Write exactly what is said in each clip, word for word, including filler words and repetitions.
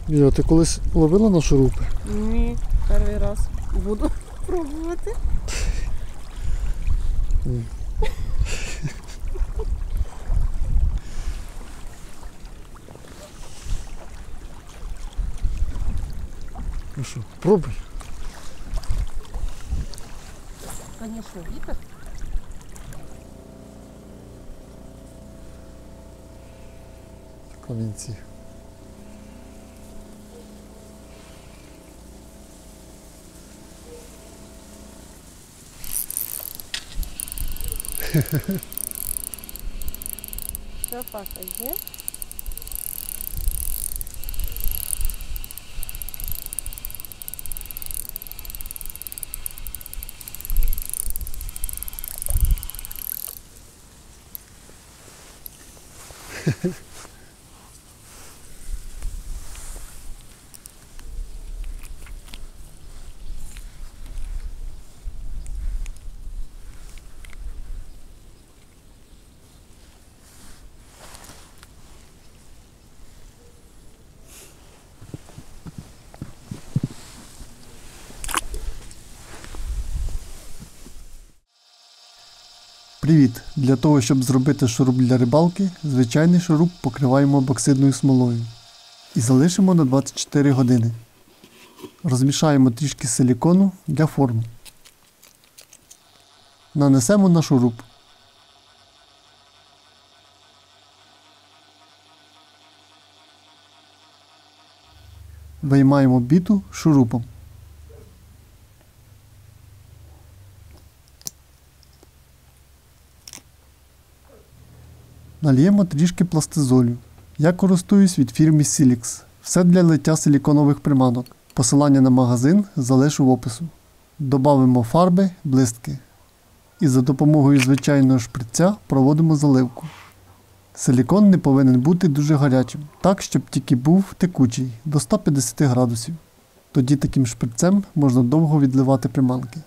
Іра, ти колись ловила на шурупи? Ні, перший раз буду пробувати. Ну що, пробуй. Звісно, вітер. Камінці. Запаха є. Привіт! Для того, щоб зробити шуруп для рибалки, звичайний шуруп покриваємо боксидною смолою і залишимо на двадцять чотири години. Розмішаємо трішки силікону для форм. Нанесемо на шуруп. Виймаємо біту шурупом. Нальємо трішки пластизолю. Я користуюсь від фірми Silix. Все для лиття силіконових приманок. Посилання на магазин залишу в опису. Добавимо фарби, блистки. І за допомогою звичайного шприця проводимо заливку. Силікон не повинен бути дуже гарячим, так щоб тільки був текучий, до ста п'ятдесят градусів. Тоді таким шприцем можна довго відливати приманки.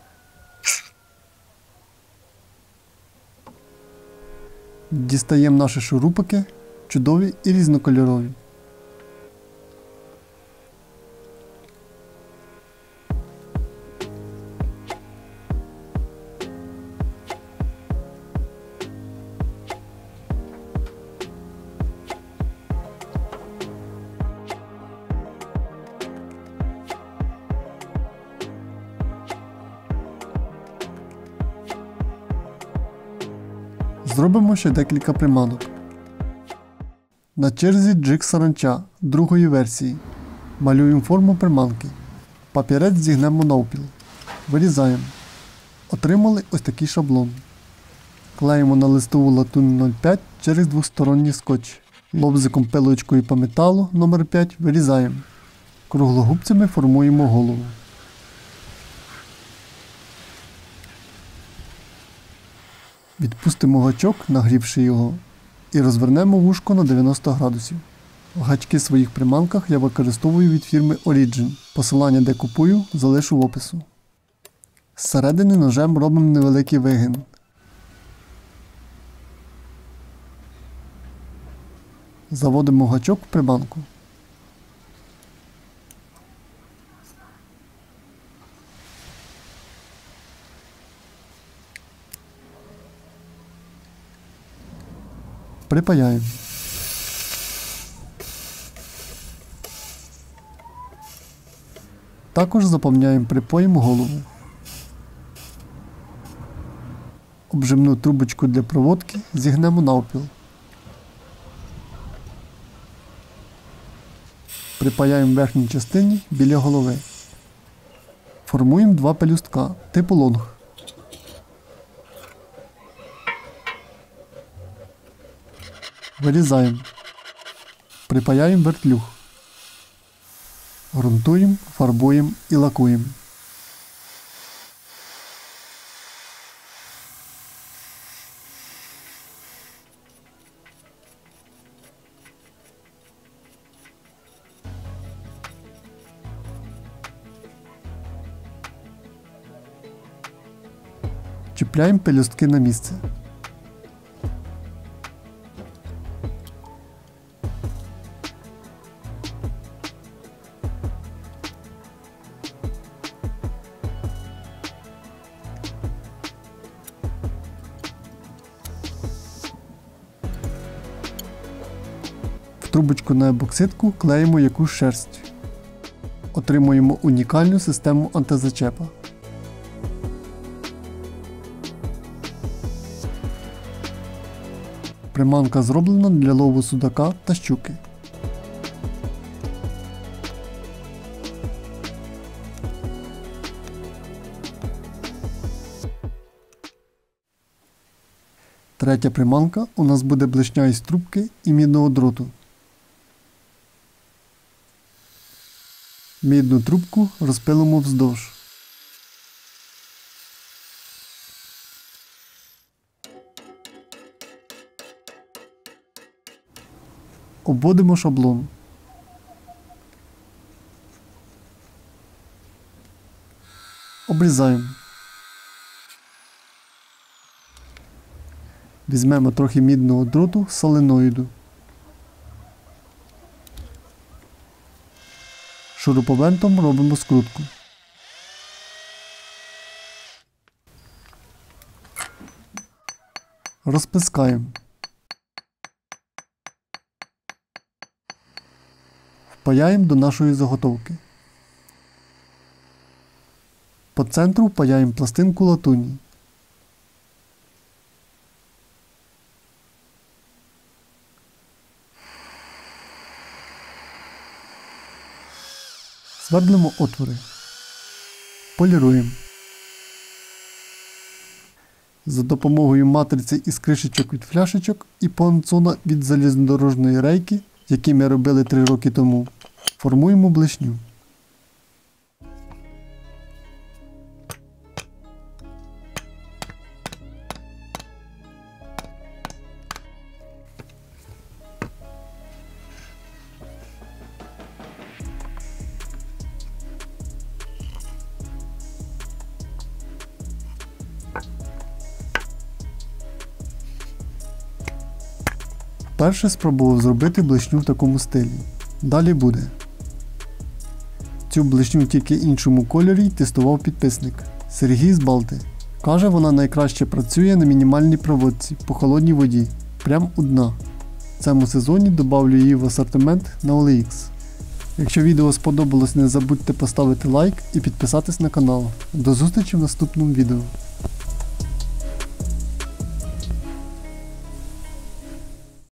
Дістаємо наші шурупики, чудові і різнокольорові. Зробимо ще декілька приманок. На черзі джиг саранча другої версії. Малюємо форму приманки. Папірець зігнемо навпіл. Вирізаємо. Отримали ось такий шаблон. Клеїмо на листову латунь нуль п'ять через двосторонній скотч. Лобзиком пилочкою по металу номер п'ять вирізаємо. Круглогубцями формуємо голову. Відпустимо гачок, нагрівши його, і розвернемо вушко на дев'яносто градусів. Гачки в своїх приманках я використовую від фірми Origin. Посилання, де купую, залишу в опису. Зсередини ножем робимо невеликий вигин. Заводимо гачок в приманку. Припаяємо. Також заповняємо припоєм голову. Обжимну трубочку для проводки зігнемо навпіл. Припаяємо в верхній частині біля голови. Формуємо два пелюстка типу лонг. Вирізаємо. Припаяємо вертлюг. Грунтуємо, фарбуємо і лакуємо. Чіпляємо пелюстки на місце. трубочку на ебоксидку клеїмо якусь шерсть. Отримуємо унікальну систему антизачепа. Приманка зроблена для лову судака та щуки. Третя приманка у нас буде блешня із трубки і мідного дроту. Мідну трубку розпилимо вздовж. Обводимо шаблон. Обрізаємо. Візьмемо трохи мідного дроту з соленоїду. Шуруповертом робимо скрутку. Розпискаємо. Впаяємо до нашої заготовки. По центру впаяємо пластинку латуні. Свердлимо отвори. Поліруємо. За допомогою матриці із кришечок від фляшечок і понцона від залізнодорожної рейки, які ми робили три роки тому, формуємо блешню. Перше спробував зробити блешню в такому стилі. Далі буде. Цю блешню тільки іншому кольорі тестував підписник Сергій з Балти. Каже, вона найкраще працює на мінімальній проводці по холодній воді, прям у дна. В цьому сезоні добавлю її в асортимент на о ел ікс. Якщо відео сподобалось, не забудьте поставити лайк і підписатись на канал. До зустрічі в наступному відео.